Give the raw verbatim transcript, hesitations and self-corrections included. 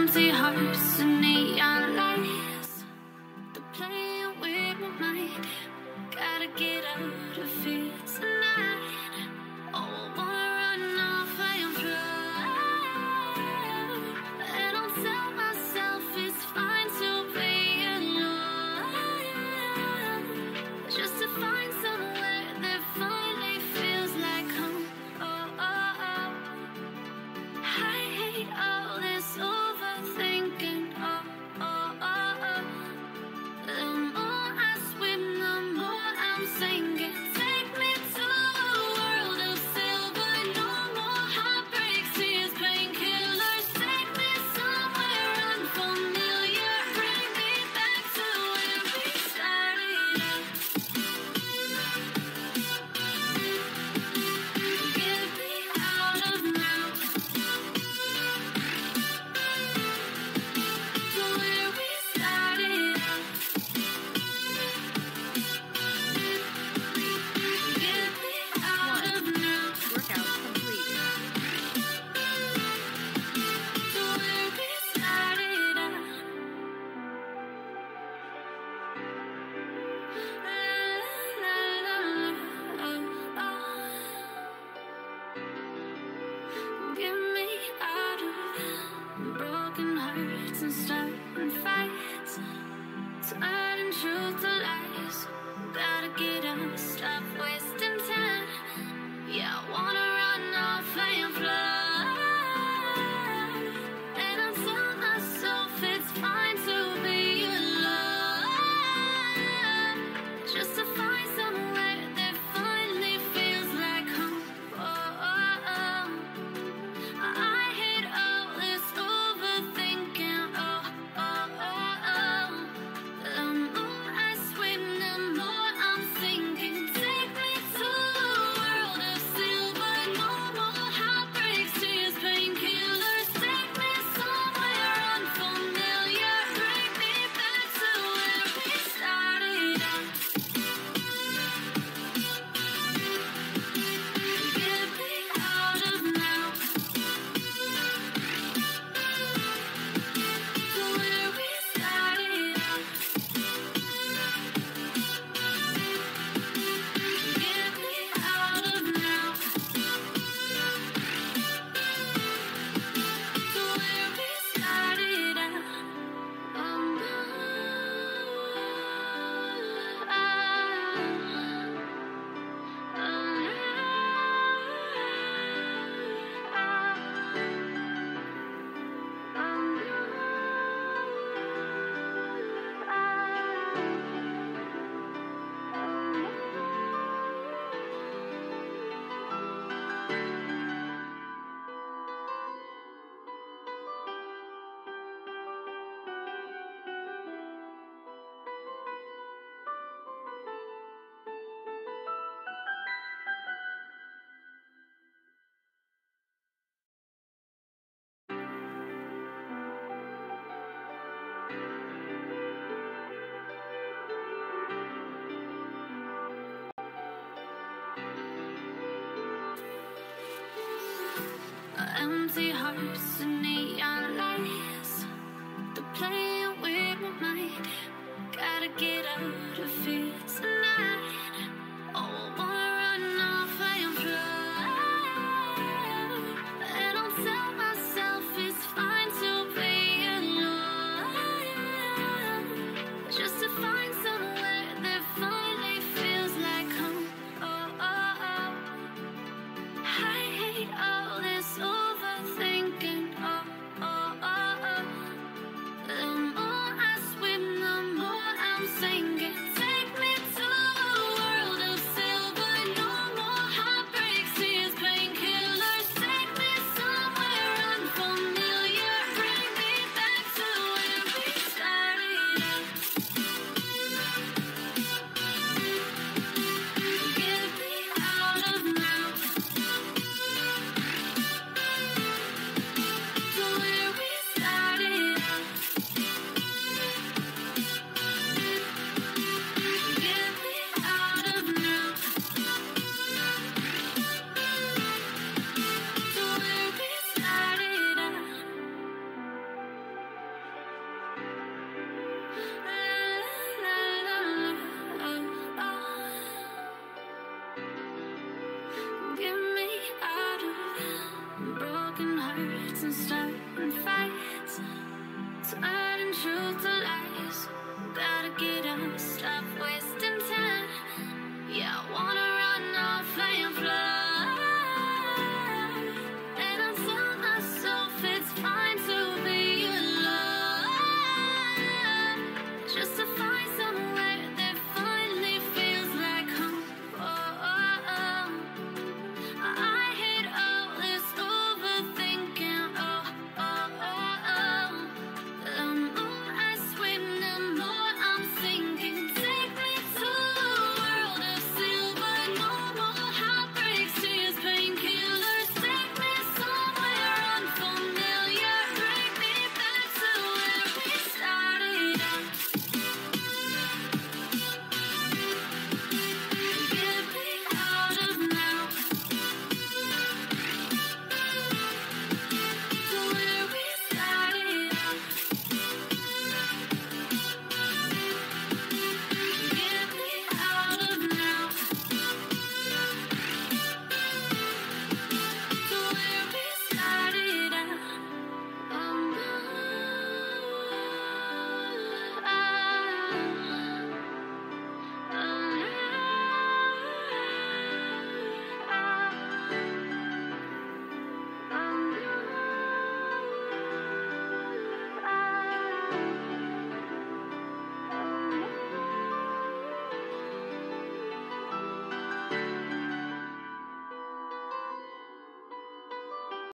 empty hearts and neon lights. They're playing with my mind. Gotta get out of here tonight. Oh, I wanna run off and fly. And I'll tell myself it's fine to be alone, just to find somewhere that finally feels like home. Oh, oh, oh. I hate all this overthinking. Oh, oh, oh, oh. The more I swim, the more I'm sinking. Take me to a world of silver. No more heartbreaks, tears, painkillers. Take me somewhere unfamiliar. Bring me back to where we started out. Get me out of now. To where we started out. Get me out of now. Workout complete. To where we started out. La, la, la, la, oh, oh. Get me out of broken hearts and starting fights, turning truth to lies. Gotta get up, stop wasting time. Yeah, I wanna run off and fly. And I tell myself it's fine to be alone, just to find somewhere that finally feels like home. Oh, oh, oh. I hate all this overthinking. Oh, oh, oh, oh. The more I swim, the more I'm sinking. Take me to a world of silver. No more heartbreaks, tears, painkillers. Take me somewhere unfamiliar. Bring me back to where we started out. Get me out of now. To where we started out. Get me out of now. To where we started out. Oh, no. Oh, empty hearts and neon lights. They're playing with my mind. Gotta get out of here tonight.